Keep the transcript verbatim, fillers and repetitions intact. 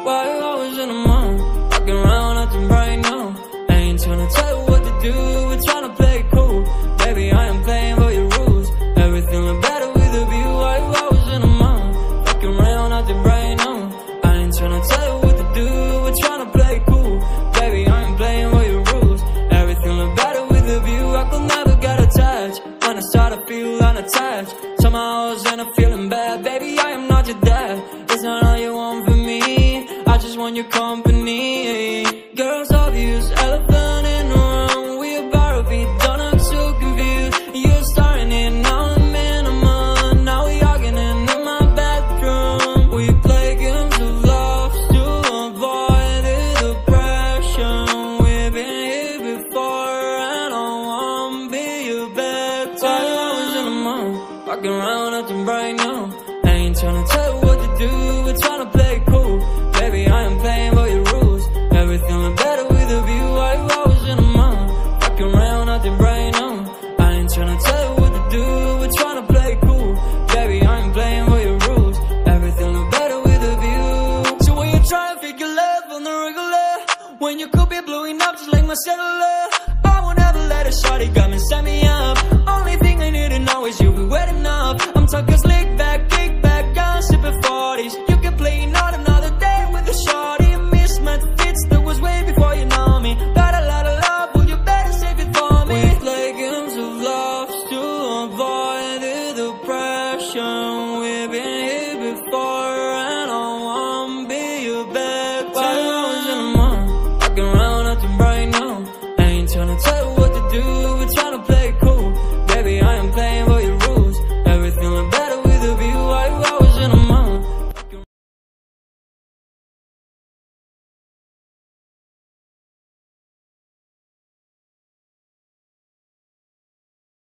Why you always in the mood? Walking around acting right now. I ain't tryna tell you what to do, we're tryna play cool. Baby, I am playing by your rules. Everything look better with a view. Why you always in the mood? Walking around acting right now. I ain't tryna tell you what to do, we're tryna play cool. Baby, I am playing by your rules. Everything look better with a view. I could never get attached. When I start to feel unattached, somehow I was in a feeling bad. Baby, I am not your dad. It's not all you want from me, I just want your company. Girls obvious, elephant in the room. We about to be done, I'm so confused. You're starting it, now I'm in a mood. Now we arguing in my bedroom. We play games of love to avoid the depression. We've been here before and I won't be your bed. Why you always in the mood? Walking around acting right now. I ain't tryna tell you what to do, we're tryna play cool. Baby, I am playing by your rules. Everything look better with a view. Why you always in the mood? Walking around acting right now. I ain't tryna tell you what to do, we're tryna play cool. Baby, I am playing by your rules. Everything look better with a view. So when you try and figure love on the regular, when you could be blowing up just like my cellular, I won't ever let a shawty come and set me up. Only thing I need to know is you be wet enough. I'm talking slick back, kick back, I'm sipping forties. You can play not another day with a shawty. Mismatch fits, that was way before you know me. Got a lot of love, well you better save it for me. We play games of love to avoid the depression. We've been here before and I won't be your bed. Why you always in the mood? Walking around acting right now. I ain't tryna tell you what to do, we're tryna play cool. Baby, I am playing